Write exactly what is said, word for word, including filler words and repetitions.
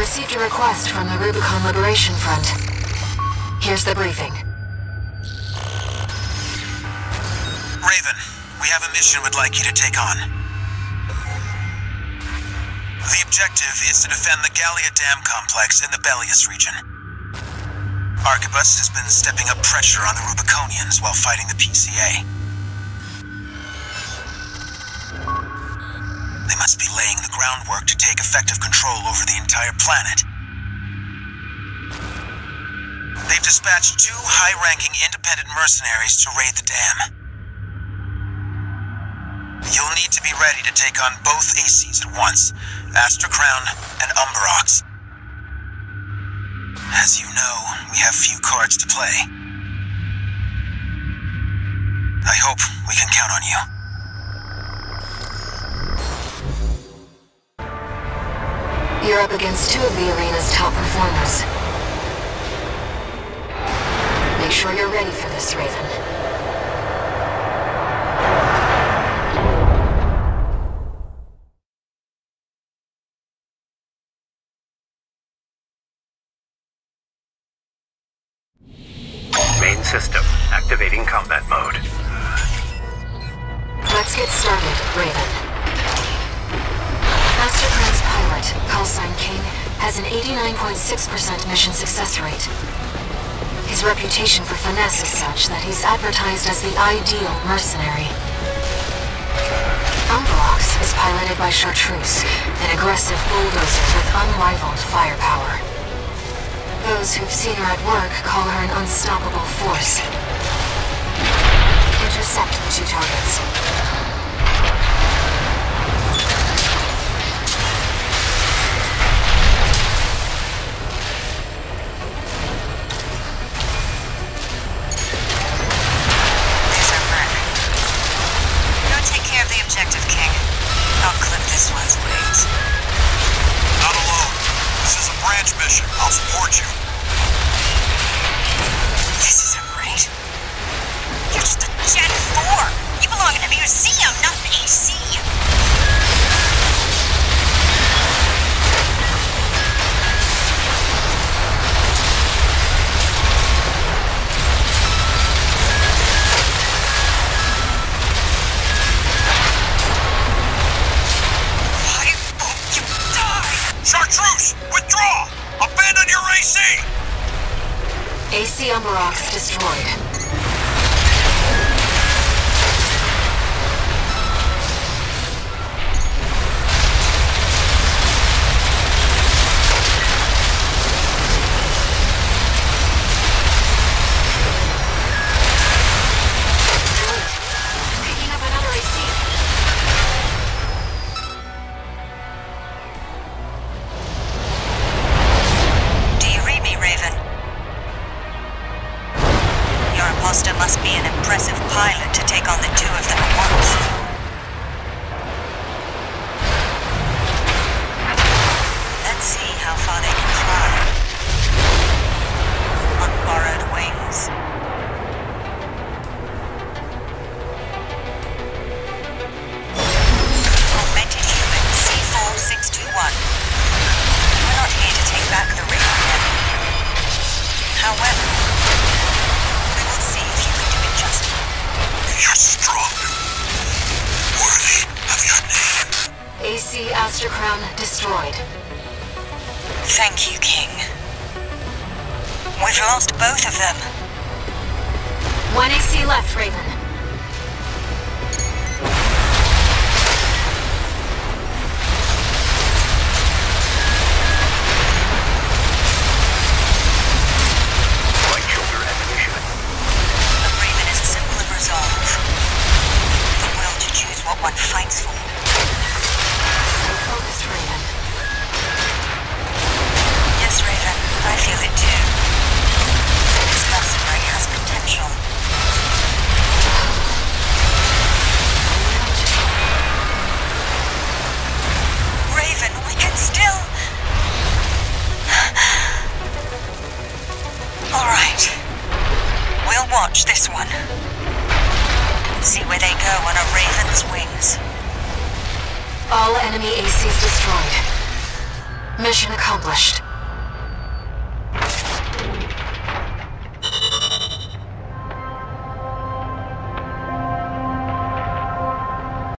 received a request from the Rubicon Liberation Front. Here's the briefing. Raven, we have a mission we'd like you to take on. The objective is to defend the Gallia Dam complex in the Bellius region. Arquebus has been stepping up pressure on the Rubiconians while fighting the P C A. They must be laying the groundwork to take effective control over the entire planet. They've dispatched two high-ranking independent mercenaries to raid the dam. You'll need to be ready to take on both A Cs at once, ASTER and UMBER. As you know, we have few cards to play. I hope we can count on you. You're up against two of the arena's top performers. Make sure you're ready for this, Raven. Main system, activating combat mode. Let's get started, Raven. ASTER's pilot, callsign King, has an eighty-nine point six percent mission success rate. His reputation for finesse is such that he's advertised as the ideal mercenary. UMBER is piloted by Chartreuse, an aggressive bulldozer with unrivaled firepower. Those who've seen her at work call her an unstoppable force. Intercept the two targets. There's our mark. Go take care of the objective, King. I'll clip this one's wings. Not alone. This is a branch mission. I'll support you. This isn't right. You're just a Gen four. You belong in a museum, not an A C. I hope you die! Chartreuse! Withdraw! Abandon your A C! A C UMBER destroyed. Picking up another A C. Do you read me, Raven? Your imposter must be an impressive pilot to take on the two of them at once. Let's see how far they can fly. On borrowed wings. Augmented human C four six two one. We're not here to take back the ring yet. However, we will see if you can do it justice. You're strong. Worthy of your name. A C ASTER Crown destroyed. Thank you, King. We've lost both of them. One A C left, Raven. Right shoulder ammunition. A Raven is a symbol of resolve. The will to choose what one fights for. Stay focused, Raven. Yes, Raven, I feel it too. This mercenary has potential. Raven, we can still... All right. We'll watch this one. See where they go on a Raven's wings. All enemy A Cs destroyed. Mission accomplished.